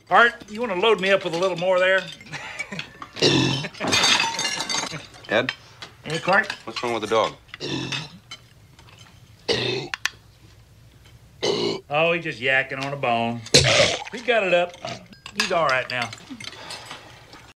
Art, you want to load me up with a little more there? Ed? Hey, Clark? What's wrong with the dog? Oh, he's just yakking on a bone. We got it up. He's all right now.